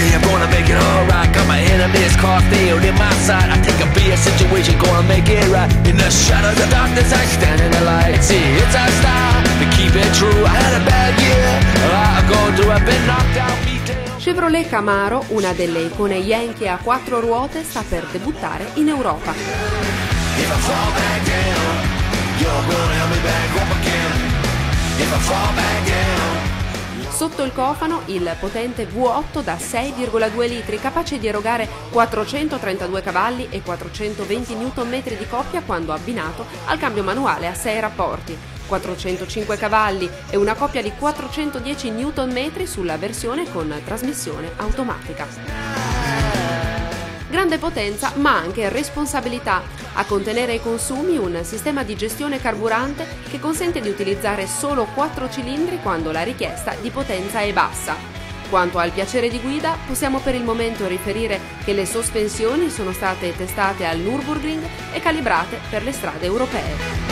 Baby, I'm gonna make it alright. Got my enemies crossed, nailed in my side. I take a bad situation, gonna make it right. In the shadow of the darkness, I stand in the light. See, it's our style to keep it true. I had a bad year, I'm going through, I've been knocked out, beat down. Chevrolet Camaro, una delle icone Yankee a 4 ruote, sta per debuttare in Europa. If I fall back down, you're gonna help me back up again. If I fall back down. Sotto il cofano il potente V8 da 6,2 litri, capace di erogare 432 cavalli e 420 Nm di coppia quando abbinato al cambio manuale a 6 rapporti, 405 cavalli e una coppia di 410 Nm sulla versione con trasmissione automatica. Grande potenza ma anche responsabilità. A contenere i consumi un sistema di gestione carburante che consente di utilizzare solo 4 cilindri quando la richiesta di potenza è bassa. Quanto al piacere di guida, possiamo per il momento riferire che le sospensioni sono state testate al Nürburgring e calibrate per le strade europee.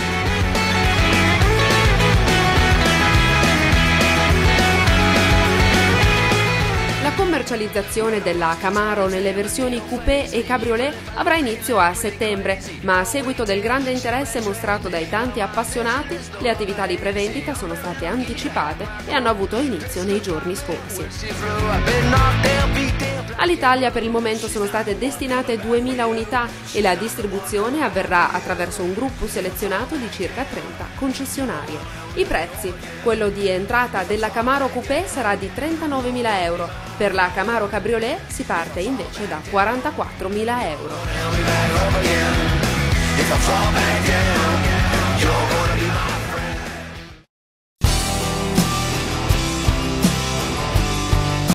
La commercializzazione della Camaro nelle versioni coupé e cabriolet avrà inizio a settembre, ma a seguito del grande interesse mostrato dai tanti appassionati, le attività di prevendita sono state anticipate e hanno avuto inizio nei giorni scorsi. All'Italia per il momento sono state destinate 2000 unità e la distribuzione avverrà attraverso un gruppo selezionato di circa 30 concessionarie. I prezzi: quello di entrata della Camaro Coupé sarà di 39.000 euro, per la Camaro Cabriolet si parte invece da 44.000 euro.